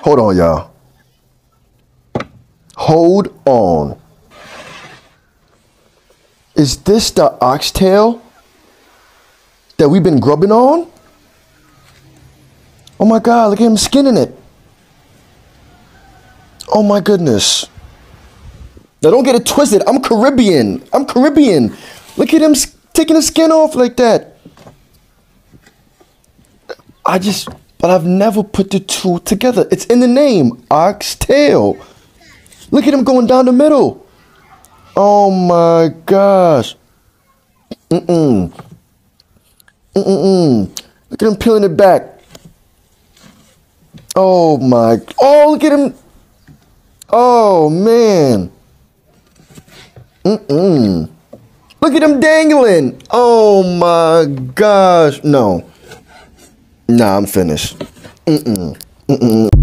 Hold on, y'all. Hold on. Is this the oxtail that we've been grubbing on? Oh my God, look at him skinning it. Oh my goodness. Now don't get it twisted. I'm Caribbean. Look at him taking the skin off like that. But I've never put the two together. It's in the name, oxtail. Look at him going down the middle. Oh my gosh. Look at him peeling it back. Oh look at him. Oh man. Look at him dangling. Oh my gosh. No. Nah, I'm finished.